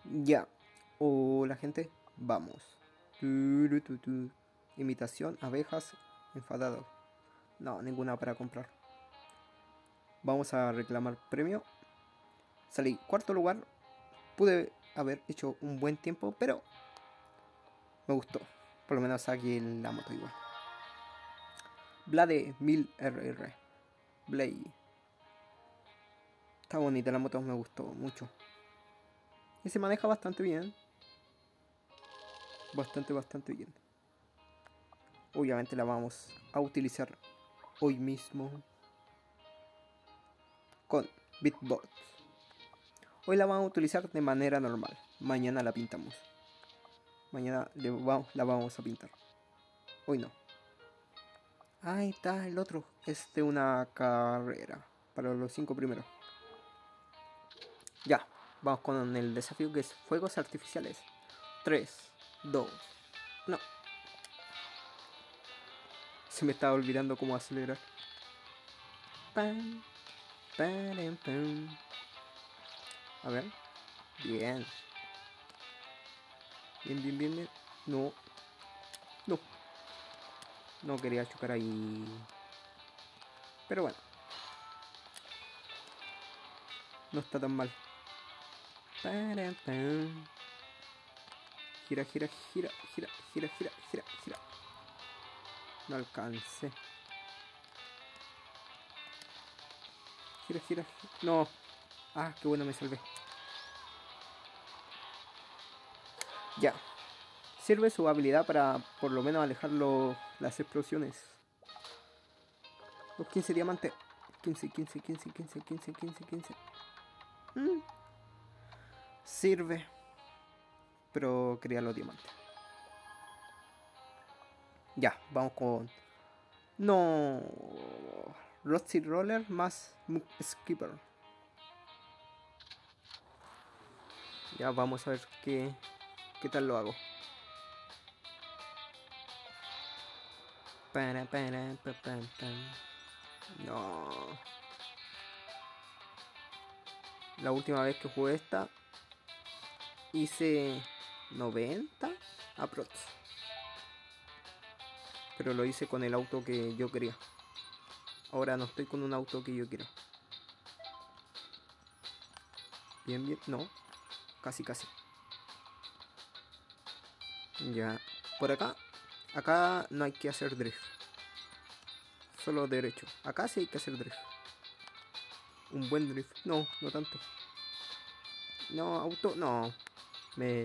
Ya. Hola gente, vamos. Tu. Imitación, abejas, enfadados. No, ninguna para comprar. Vamos a reclamar premio. Salí cuarto lugar. Pude haber hecho un buen tiempo, pero me gustó. Por lo menos aquí la moto igual. Blade 1000 RR. Blade. Está bonita la moto, me gustó mucho. Y se maneja bastante bien. Bastante bien. Obviamente la vamos a utilizar hoy mismo con Bitbot. Hoy la vamos a utilizar de manera normal. Mañana la pintamos. Mañana la vamos a pintar. Hoy no. Ahí está el otro. Es de una carrera. Para los 5 primeros. Ya. Vamos con el desafío que es fuegos artificiales. 3, 2, no. Se me estaba olvidando cómo acelerar. Pam, pam, pam. A ver. Bien. Bien. No. No. No quería chocar ahí. Pero bueno. No está tan mal. Gira. No alcancé. Gira. No. Ah, qué bueno, me salvé. Ya. Sirve su habilidad para por lo menos alejar las explosiones. Los 15 diamantes. 15. Sirve. Pero quería los diamantes. Ya, vamos con... No. Rusty Roller más Skipper. Ya, vamos a ver qué tal lo hago. No. La última vez que jugué esta hice 90 aprox. Pero lo hice con el auto que yo quería. Ahora no estoy con un auto que yo quiero. Bien. No. Casi. Ya. Por acá. Acá no hay que hacer drift. Solo derecho. Acá sí hay que hacer drift. Un buen drift. No tanto. No, auto. No. Me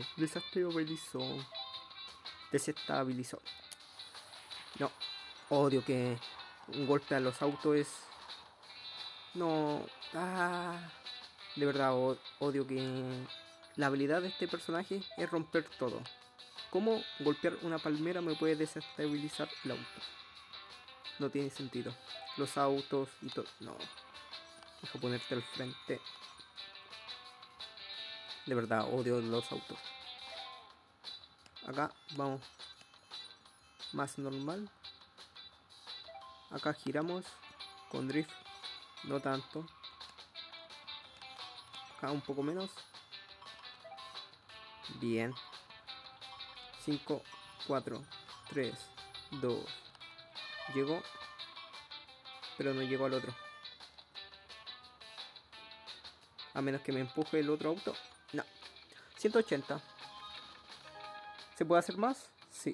desestabilizó. No. Odio que un golpe a los autos es... No. De verdad odio que... La habilidad de este personaje es romper todo. ¿Cómo golpear una palmera me puede desestabilizar el auto? No tiene sentido. Los autos y todo. No. Deja ponerte al frente. De verdad, odio los autos. Acá vamos. Más normal. Acá giramos. Con drift. No tanto. Acá un poco menos. Bien. 5, 4, 3, 2. Llegó. Pero no llegó al otro. A menos que me empuje el otro auto. No. 180. ¿Se puede hacer más? Sí.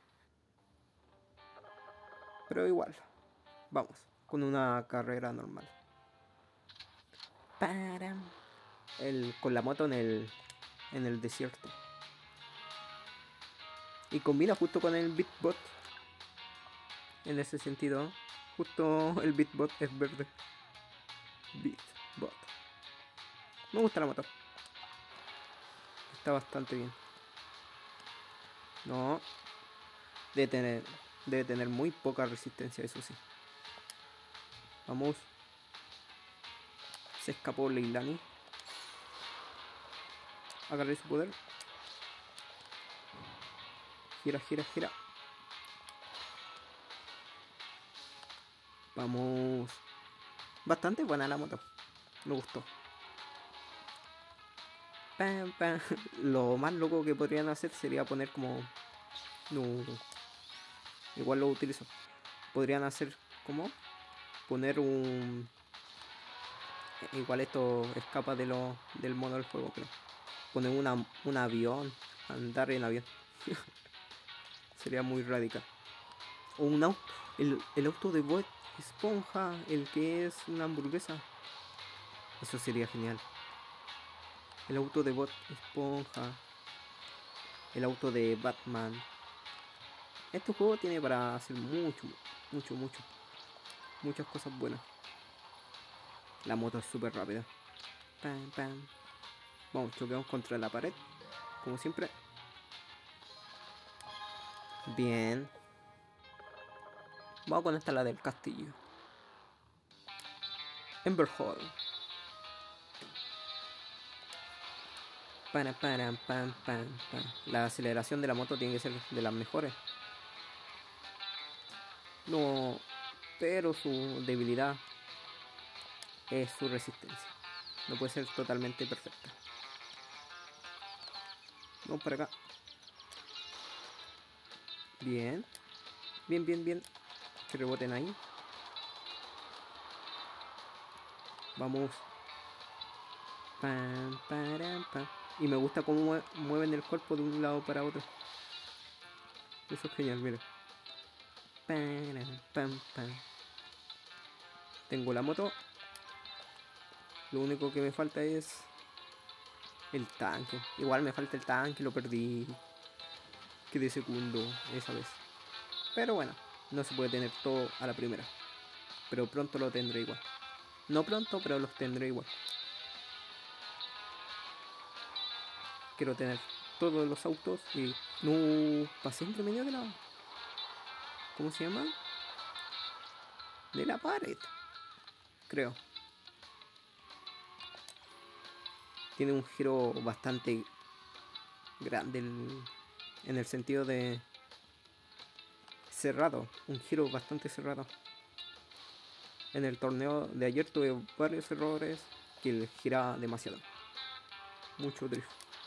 Pero igual. Vamos. Con una carrera normal. Con la moto en el desierto. Y combina justo con el Bitbot. En ese sentido. Justo el Bitbot es verde. Bitbot. Me gusta la moto. Está bastante bien. No. Debe tener muy poca resistencia, eso sí. Vamos. Se escapó Leilani. Agarré su poder. Gira. Vamos. Bastante buena la moto. Me gustó. Pam, pam. Lo más loco que podrían hacer sería poner como... No, igual lo utilizo. Podrían hacer como... Poner un... Igual esto escapa del modo del juego, pero... Poner un avión. Andar en avión. Sería muy radical. O un auto. El auto de Bob Esponja. El que es una hamburguesa. Eso sería genial. El auto de Bob Esponja. El auto de Batman. Este juego tiene para hacer muchas cosas buenas. La moto es súper rápida. Pam, pam. Vamos, choqueamos contra la pared. Como siempre. Bien. Vamos con esta, la del castillo. Ember Hall. Pam, pam, pam, pam, pam. La aceleración de la moto tiene que ser de las mejores. No, pero su debilidad es su resistencia. No puede ser totalmente perfecta. Vamos para acá. Bien. Bien. Que reboten ahí. Vamos. Pam, param, pam. Y me gusta cómo mueven el cuerpo de un lado para otro. Eso es genial, mira. Pam, pam, pam. Tengo la moto. Lo único que me falta es el tanque. Igual me falta el tanque, lo perdí. Quedé segundo esa vez. Pero bueno, no se puede tener todo a la primera. Pero pronto lo tendré igual. No pronto, pero los tendré igual. Quiero tener todos los autos y... No, pasé entre medio de la... ¿Cómo se llama? De la pared. Creo. Tiene un giro bastante grande en el sentido de cerrado. Un giro bastante cerrado. En el torneo de ayer tuve varios errores que giraba demasiado. Mucho drift.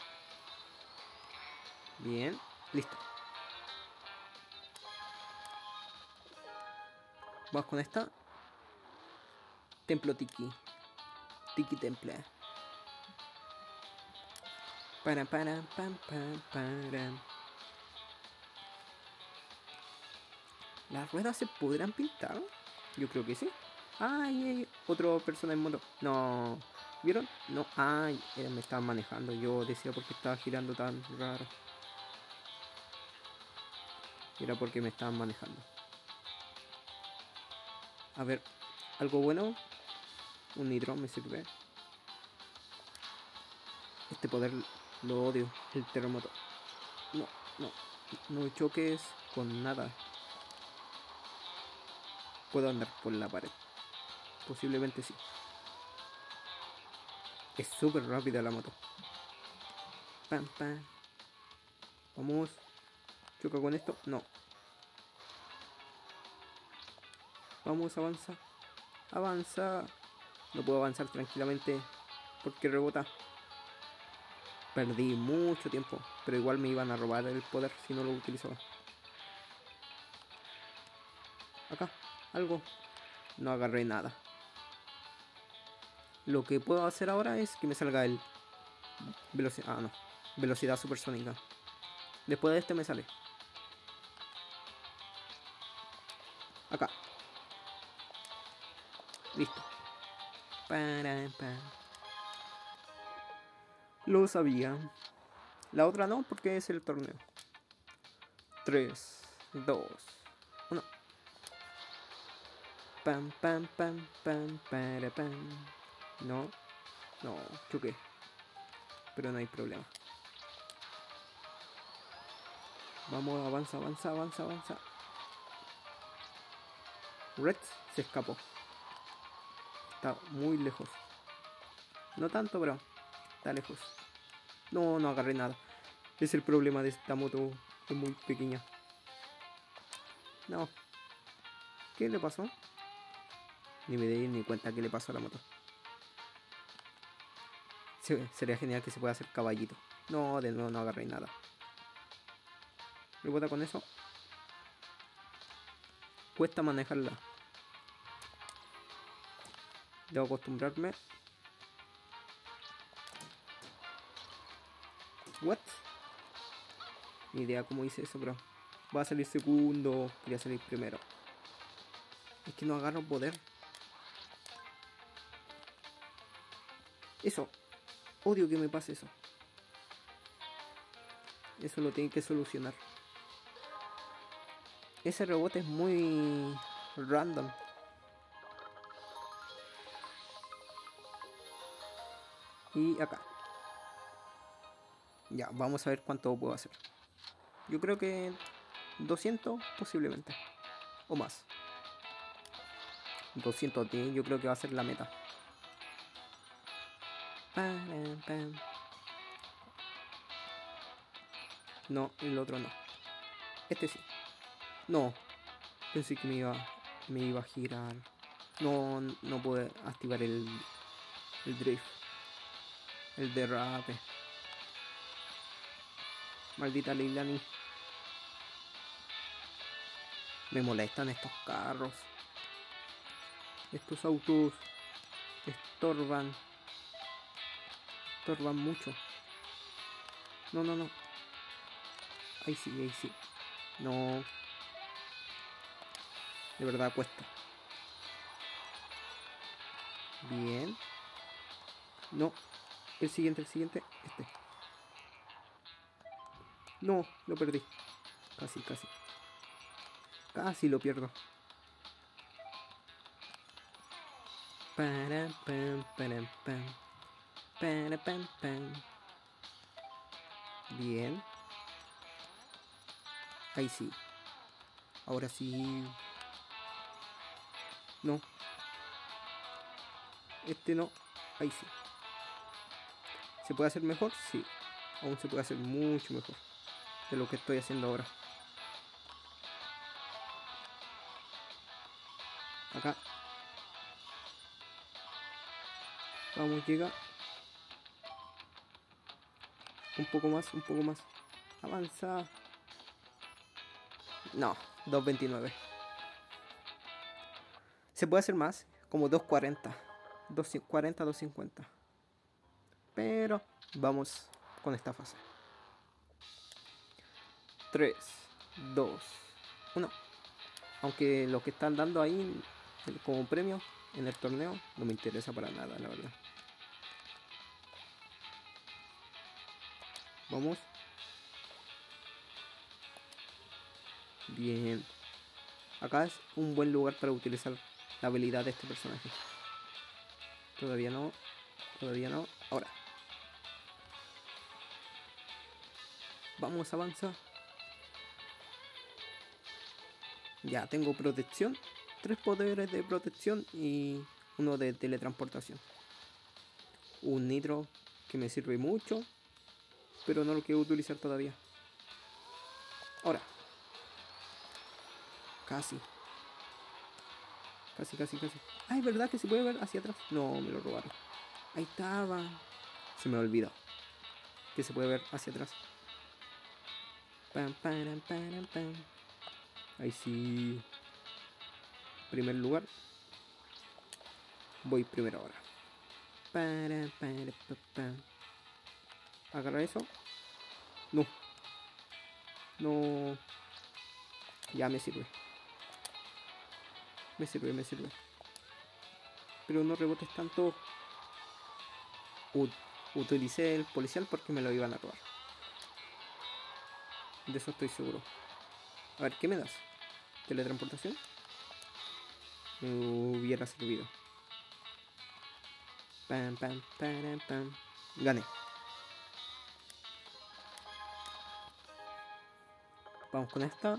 Bien, listo. Vamos con esta. Templo Tiki. Tiki Temple. Para. ¿Las ruedas se podrán pintar? Yo creo que sí. Ay, otra persona en moto. No. ¿Vieron? No. Ay, me estaban manejando. Yo decía por qué estaba girando tan raro. Era porque me estaban manejando. A ver, algo bueno. Un nitro me sirve. Este poder lo odio. El terremoto. No choques con nada. Puedo andar por la pared. Posiblemente sí. Es súper rápida la moto. Pam. Vamos. Choca con esto. No. Vamos, avanza. No puedo avanzar tranquilamente porque rebota. Perdí mucho tiempo, pero igual me iban a robar el poder si no lo utilizaba. Acá, algo. No agarré nada. Lo que puedo hacer ahora es que me salga el velocidad. Ah, no. Velocidad supersónica. Después de este me sale. Acá. Listo. Lo sabía. La otra no, porque es el torneo. 3, 2, 1. Pam. Para, pam. No, choqué. Pero no hay problema. Vamos, avanza. Red se escapó. Está muy lejos. No tanto, pero está lejos. No agarré nada. Es el problema de esta moto. Es muy pequeña. No. ¿Qué le pasó? Ni me di ni cuenta qué le pasó a la moto. Sería genial que se pueda hacer caballito. No, de nuevo no agarré nada. Rebota con eso. Cuesta manejarla. Debo acostumbrarme. What? Ni idea cómo hice eso, pero va a salir segundo. Quería salir primero. Es que no agarro poder. Eso. Odio que me pase eso. Eso lo tienen que solucionar. Ese rebote es muy random. Y acá. Ya, vamos a ver cuánto puedo hacer. Yo creo que 200 posiblemente. O más. 210 yo creo que va a ser la meta. No, el otro no. Este sí. No. Pensé que me iba a girar. No, no pude activar el drift. El derrape. Maldita Leilani. Me molestan estos carros. Estos autos estorban. Estorban mucho. No, no, no. Ahí sí, ahí sí. No. De verdad cuesta. Bien. No. El siguiente. Este. No, lo perdí. Casi. Casi lo pierdo. Para, pam, para, pam. Para, pam, pam. Bien. Ahí sí. Ahora sí. No. Este no. Ahí sí. ¿Se puede hacer mejor? Sí. Aún se puede hacer mucho mejor de lo que estoy haciendo ahora. Acá. Vamos, llega. Un poco más. Avanza. No, 2.29. Se puede hacer más, como 2.40. 2.40, 2.50. Pero vamos con esta fase. 3, 2, 1. Aunque lo que están dando ahí como premio en el torneo no me interesa para nada, la verdad. Vamos. Bien. Acá es un buen lugar para utilizar la habilidad de este personaje. Todavía no. Ahora. Vamos, avanza. Ya, tengo protección. 3 poderes de protección y uno de teletransportación. Un nitro que me sirve mucho, pero no lo quiero utilizar todavía. Ahora. Casi. Ay, ¿verdad que se puede ver hacia atrás? No, me lo robaron. Ahí estaba. Se me olvidó que se puede ver hacia atrás. Pam. Ahí sí. Primer lugar. Voy primero ahora. Agarra eso. No. Ya me sirve. Me sirve. Pero no rebotes tanto. Utilicé el policial porque me lo iban a robar. De eso estoy seguro. A ver, ¿qué me das? ¿Teletransportación? Me hubiera servido. Pam. Gané. Vamos con esta.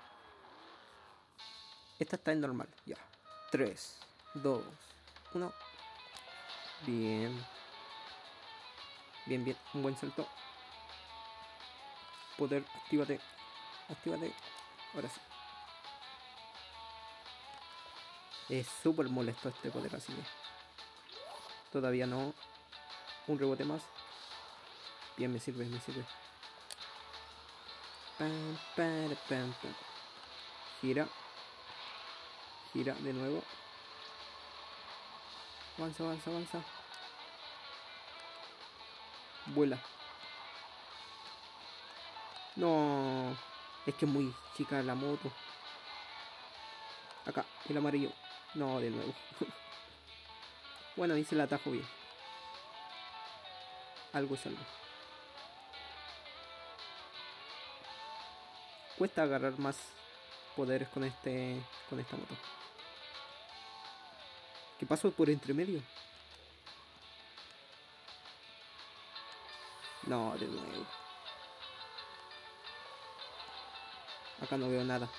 Esta está en normal. Ya. 3, 2, 1. Bien. Un buen salto. Poder, actívate. Ahora sí. Es súper molesto este poder así. Todavía no. Un rebote más. Bien, me sirve, me sirve. Pam, pam, pam, pam. Gira. Gira de nuevo. Avanza, avanza, avanza. Vuela. No. Es que es muy chica la moto. Acá, el amarillo. No, de nuevo. Bueno, hice el atajo bien. Algo es algo. Cuesta agarrar más poderes con esta moto. ¿Qué pasó por entre medio? No, de nuevo. Acá no veo nada.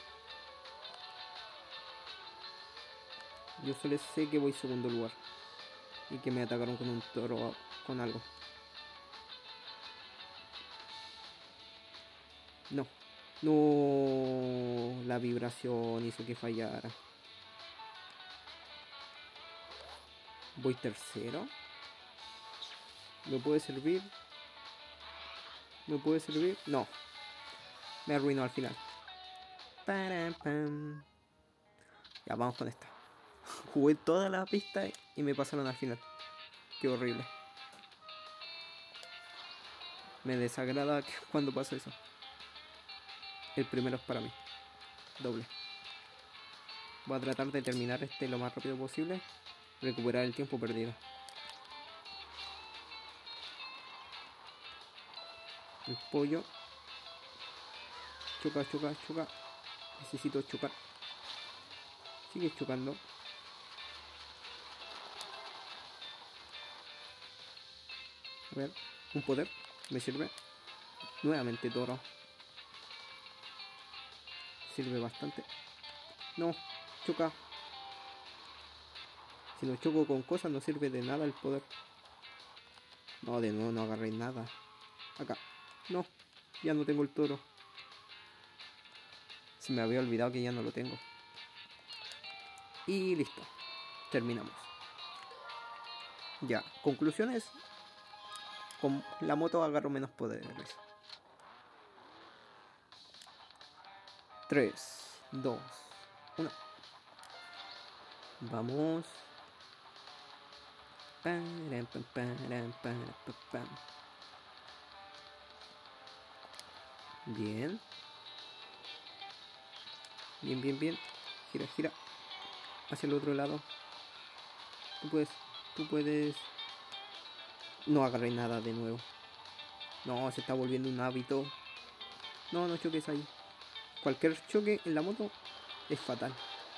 Yo solo sé que voy segundo lugar. Y que me atacaron con un toro, con algo. No. No. La vibración hizo que fallara. Voy tercero. ¿Me puede servir? ¿Me puede servir? No. Me arruinó al final. Param, pam. Ya, vamos con esta. Jugué toda la pista y me pasaron al final. Qué horrible. Me desagrada cuando pasa eso. El primero es para mí. Doble. Voy a tratar de terminar lo más rápido posible. Recuperar el tiempo perdido. El pollo. Choca, choca, choca. Necesito chocar. Sigue chocando. A ver. Un poder. Me sirve. Nuevamente toro. Sirve bastante. No. Choca. Si no choco con cosas no sirve de nada el poder. No, de nuevo no agarré nada. Acá. No. Ya no tengo el toro. Se me había olvidado que ya no lo tengo. Y listo. Terminamos. Ya. Conclusiones. Con la moto agarro menos poderes. 3, 2, 1. Vamos. Param, pam, param, param, pam, pam. Bien. Bien, bien, bien. Gira, gira. Hacia el otro lado. Tú puedes. Tú puedes. No agarré nada de nuevo. No, se está volviendo un hábito. No, no choques ahí. Cualquier choque en la moto es fatal.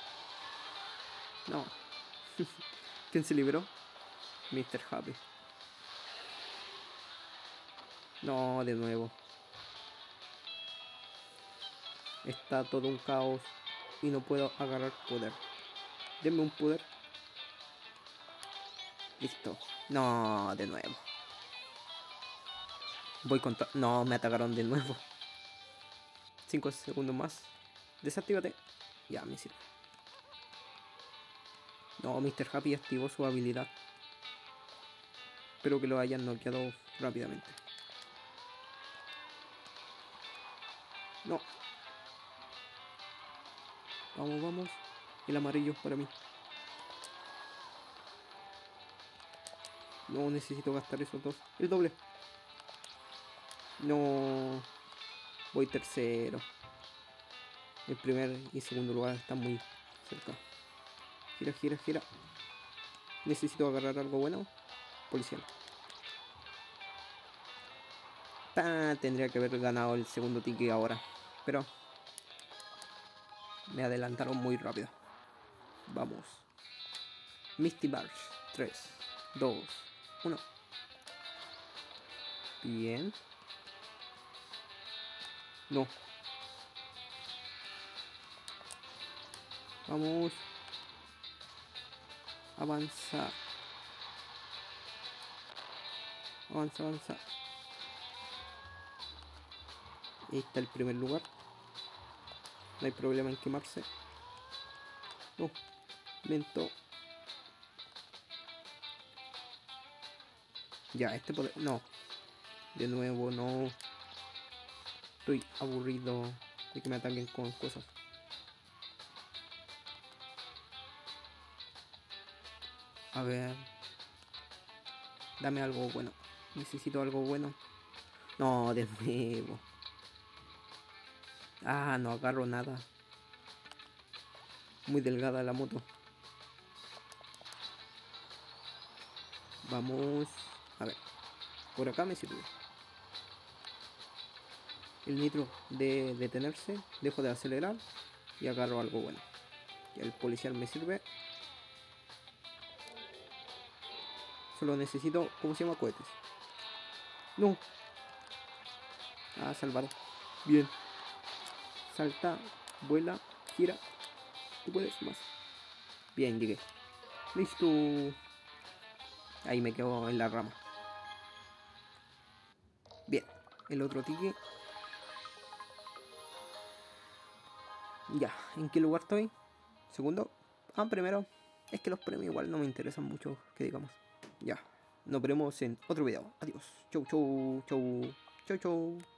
No. ¿Quién se libró? Mr. Happy. No, de nuevo. Está todo un caos y no puedo agarrar poder. Denme un poder. Listo. No, de nuevo. Voy con... No, me atacaron de nuevo. 5 segundos más. Desactívate. Ya, me sirve. No, Mr. Happy activó su habilidad. Espero que lo hayan noqueado rápidamente. No. Vamos, vamos. El amarillo es para mí. No necesito gastar esos dos. El doble. No. Voy tercero. El primer y segundo lugar están muy cerca. Gira, gira, gira. Necesito agarrar algo bueno. Policial. Tendría que haber ganado el segundo ticket ahora. Pero me adelantaron muy rápido. Vamos. Misty Barge. 3, 2, 1. Bien. No. Vamos. Avanza. Avanza, avanza. Ahí está el primer lugar. No hay problema en quemarse. No. Lento. Ya, este poder... No. De nuevo, no. Estoy aburrido de que me ataquen con cosas. A ver. Dame algo bueno. Necesito algo bueno. No, de nuevo. Ah, no agarro nada. Muy delgada la moto. Vamos. A ver. Por acá me sirve. El nitro de detenerse. Dejo de acelerar. Y agarro algo bueno. Y el policial me sirve. Solo necesito... ¿Cómo se llama? Cohetes. No. Ah, salvado. Bien. Salta. Vuela. Gira. Tú puedes más. Bien, llegué. Listo. Ahí me quedo en la rama. Bien. El otro ticket. Ya. ¿En qué lugar estoy? Segundo. Ah, primero. Es que los premios igual no me interesan mucho, que digamos. Ya. Nos veremos en otro video. Adiós. Chau, chau, chau. Chau, chau.